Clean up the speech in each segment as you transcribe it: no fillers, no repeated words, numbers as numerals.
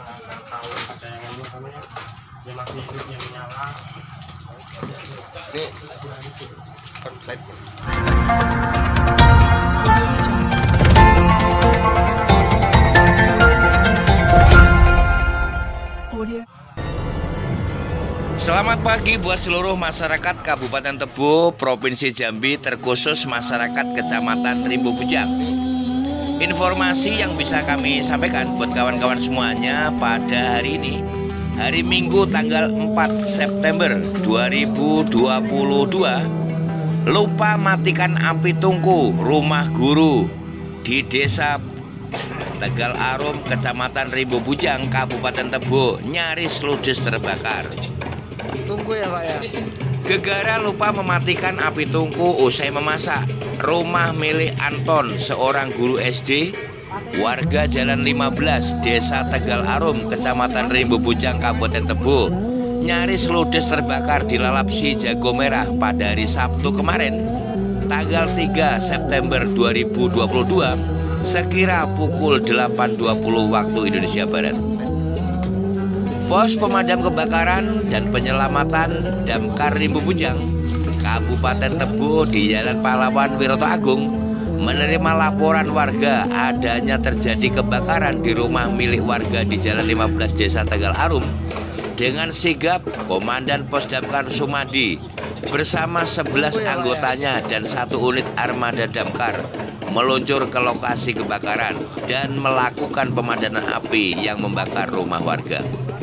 nggak tahu ada yang ini namanya dia masih hidupnya menyala. Ini konslet. Selamat pagi buat seluruh masyarakat Kabupaten Tebo, Provinsi Jambi, terkhusus masyarakat Kecamatan Rimbo Bujang. Informasi yang bisa kami sampaikan buat kawan-kawan semuanya pada hari ini, hari Minggu tanggal 4 September 2022, lupa matikan api tungku rumah guru di Desa Tegal Arum, Kecamatan Rimbo Bujang, Kabupaten Tebo, nyaris ludes terbakar. Tunggu ya Pak ya. Gegara lupa mematikan api tungku usai memasak rumah milik Anton, seorang guru SD warga Jalan 15 Desa Tegal Arum, Kecamatan Rimbo Bujang, Kabupaten Tebo, nyaris ludes terbakar dilalap si jago merah pada hari Sabtu kemarin tanggal 3 September 2022 sekira pukul 8.20 waktu Indonesia Barat. Pos Pemadam Kebakaran dan Penyelamatan Damkar Rimbo Bujang, Kabupaten Tebo di Jalan Pahlawan Wiroto Agung menerima laporan warga adanya terjadi kebakaran di rumah milik warga di Jalan 15 Desa Tegal Arum. Dengan sigap, Komandan Pos Damkar Sumadi bersama 11 anggotanya dan 1 unit armada damkar meluncur ke lokasi kebakaran dan melakukan pemadaman api yang membakar rumah warga.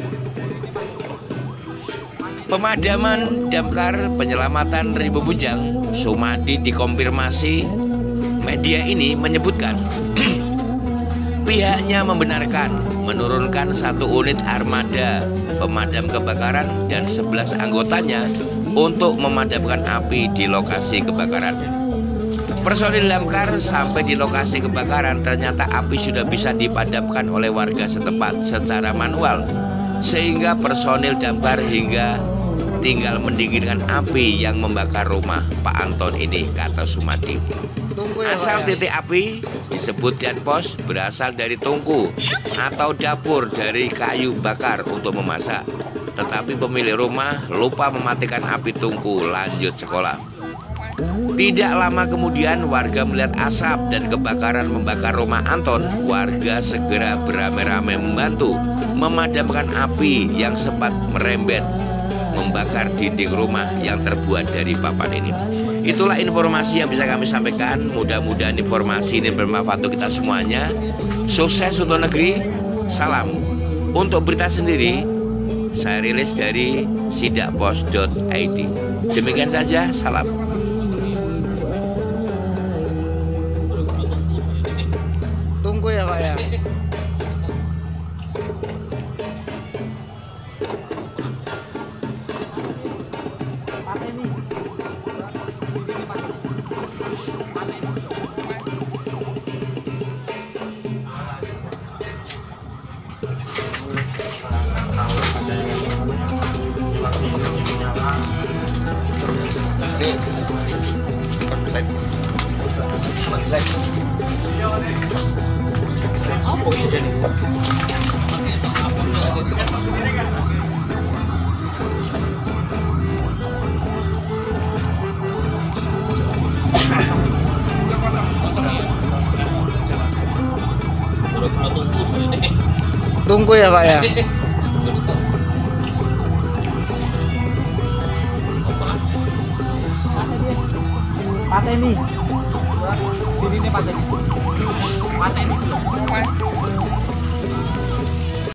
Pemadaman damkar penyelamatan Rimbo Bujang Sumadi dikonfirmasi media ini menyebutkan pihaknya membenarkan menurunkan 1 unit armada pemadam kebakaran dan 11 anggotanya untuk memadamkan api di lokasi kebakaran. Personil damkar sampai di lokasi kebakaran, ternyata api sudah bisa dipadamkan oleh warga setempat secara manual, sehingga personil damkar hingga tinggal mendinginkan api yang membakar rumah Pak Anton ini, kata Sumadi. Asal titik api disebut Danpos berasal dari tungku atau dapur dari kayu bakar untuk memasak. Tetapi pemilik rumah lupa mematikan api tungku, lanjut sekolah. Tidak lama kemudian warga melihat asap dan kebakaran membakar rumah Anton. Warga segera beramai-ramai membantu memadamkan api yang sempat merembet membakar dinding rumah yang terbuat dari papan ini. Itulah informasi yang bisa kami sampaikan. Mudah-mudahan informasi ini bermanfaat untuk kita semuanya. Sukses untuk negeri. Salam. Untuk berita sendiri saya rilis dari sidakpos.id. Demikian saja, salam. Tunggu ya Pak ya. Ini konslet. Apa sih jadi? Tunggu ya Pak ya. Pateni. Sini nih pateni. Pateni dulu.